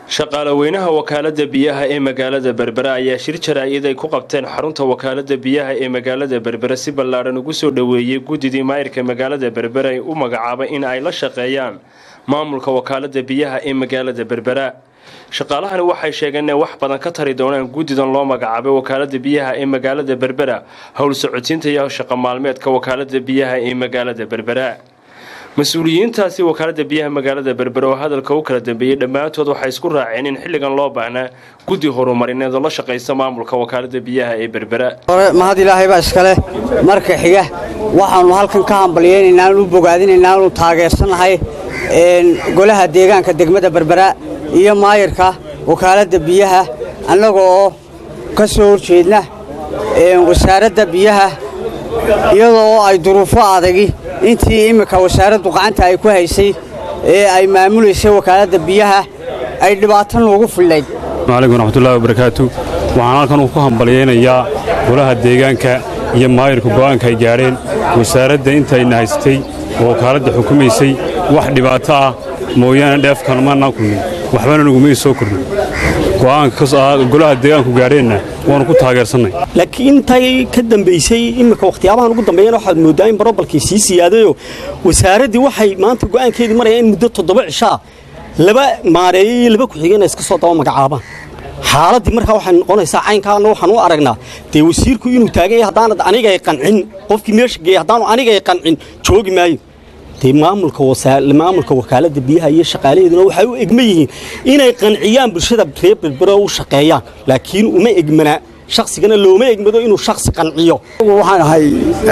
shaqaalaweynaha wakaalada biyaha ee magaalada Berbera ayaa shir jaraa'id ay ku qabteen xarunta wakaalada biyaha ee magaalada Berbera si ballaaran ugu soo dhaweeyay gudidii maayirka magaalada Berbera ay u magacaabay in ay la shaqeeyaan maamulka wakaalada biyaha ee magaalada Berbera. shaqaalahani waxay sheegeen in wax badan ka tari doonaan gudidan loo magacaabay wakaalada biyaha ee magaalada Berbera hawl socodsiinta iyo shaqo maalmeedka wakaalada biyaha ee magaalada Berbera. mas-uuliyiintaasi wakaalada biyaha magaalada Berbera oo hadalka u kala dambeeyay dhammaantood waxay isku raaceen in xilligan loo baahnaa gudi horumarineed oo la shaqeysta maamulka wakaalada biyaha ee Berbera. mahad ilaahay baa iskale marka xiga waxaanu halkan ka hambalyeynaa inuu bogaadinaynaa inuu taageersanahay golaha deegaanka degmada Berbera iyo maayirka wakaalada biyaha annagoo ka soo horjeedna wasaaradda biyaha iyadoo ay duruufo adagi intii imika wasaaraddu gacanta ay ku haysay ee ay maamuleysay wakaalada biyaha ay dhibaato ugu filayd. Waalaikum warahmatullaahi wabarakaatu. waxaan halkan ku hambalyeeynaa golaha deegaanka iyo maayirka go'aanka ay gaareen wasaaradda intay haystay wakaalada xukumaysay wax dhibaato ah mooyaan dheefkan ma naqulin waxbana nagu soo kordhin go'aanka golaha deegaanku gaareenna waan ku taageersanay. laakiin intay ka dambeysay imika waqtiyadan ugu dambeeyay waxaad moodaa in barobalkii sii siyaadayo wasaaradii waxay maanta go'aankeedii marayeen in muddo 7 cisho laba maareeyay laba ku xigeen iska soo daba magacaabaan xaaladii markaa waxay noqonaysaa caynkaana waxaan u aragnaa de wasiirku inuu taagan yahay hadaan aniga ay qancin qofkii meesha geeyay hadaan aniga ay qancin joogi maayo maamulka wakaalada biyaha iyo shaqaalaheeduna waxay u egma yihiin inay qanciyaan bulshada reer Berbera u shaqeeyaan laakiin uma egmana shakhsigana looma egmado inuu shakhsi qanciyo. waxaan ahay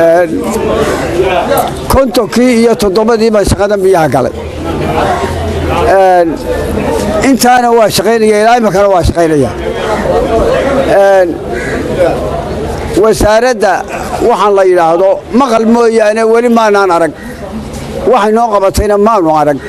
kontonkii iyo 7dii baa shaqada biyaha galay intaana waa shaqeynaya ilaa imikana waa shaqeynaya wasaaradda waxaan la yiraahdo maqal mooyaane weli maanaan arag waxay noo qabatayna maanu arag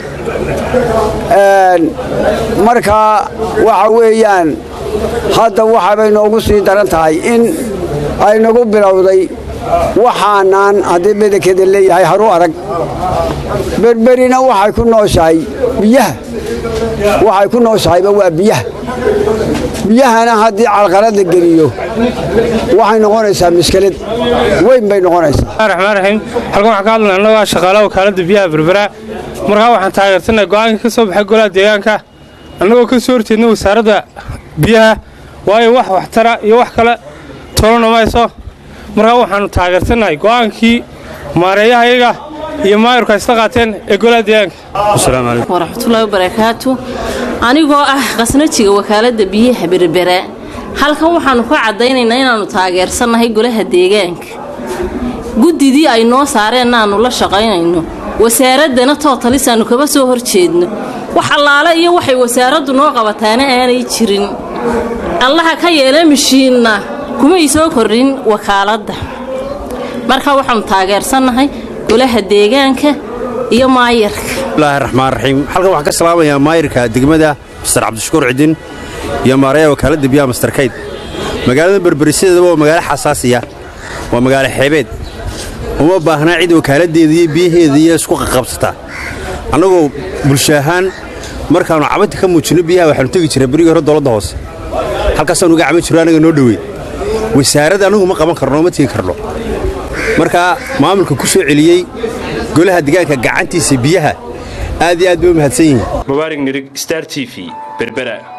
marka waxa weeyaan hadda waxa bay noogu sii daran tahay in ay nagu bilowday waxaanan haddii badankeeda leeyahay haru arag berberina waxay ku nooshahay biyaha waxay ku nooshahayba waa biyahana haddii calqalad la geliyo waxay noqonaysaa mushkilad weyn bay noqonaysaa. Raxmaan Raxiim halkan waxa ka hadlaynaa shaqaalaha wakaalada biyaha Berbera markaa waxaan taageersanay go'aanka ka soo baxay golaha deegaanka annagoo ka soo horjeedna wasaaradda biyaha waayo wax tara iyo wax kale toona mayso markaa waxaan taageersanay go'aankii maareeyaha iyaga iyo maayirka isla qaateen ee golaha deegaanka. Assalaamu alaykum warahmatullaahi wabarakaatu. anigoo ah qasnajiga wakaalada biyaha Berbera halkan waxaanu ka cadaynaynaa inaanu taageersanahay golaha deegaanka gudidii ay noo saareen aanu la shaqeynayno wasaaradana tootalisaanu kaba soo horjeedno wax allaale iyo waxay wasaaraddu noo qabataana aanay jirin allaha ka yeelay mishiinna kuma soo korin wakaalada marka waxaanu taageersanahay golaha deegaanka iyo maayirka. Bismillahir Rahmaanir Rahiim halkan waxaan ka salaamayaa maayirka degmada Mr. Cabdishakuur Cidin iyo maareeyaha wakaalada biyaha Mr. Kayd. magaalada Berbera waa magaalo xasaasiya waa magaalo xeebeed uma baahna cid wakaaladeeda iyo biyaheeda iyo isku qabsata anagoo bulshahan markaanu cabad ka muujino biyaha waxaanu tagi jiray bariga hore dawladda hoose halkaas aanu uga caban jiray anaga noo dhaweey wasaaradda anagu ma qaban karno ma tagi karno marka maamulka ku soo celiyay golaha deegaanka gacantiisa biyaha aad iyo aad bay u mahadsan yihiin. Mubaarak Nirig Star TV Berbera.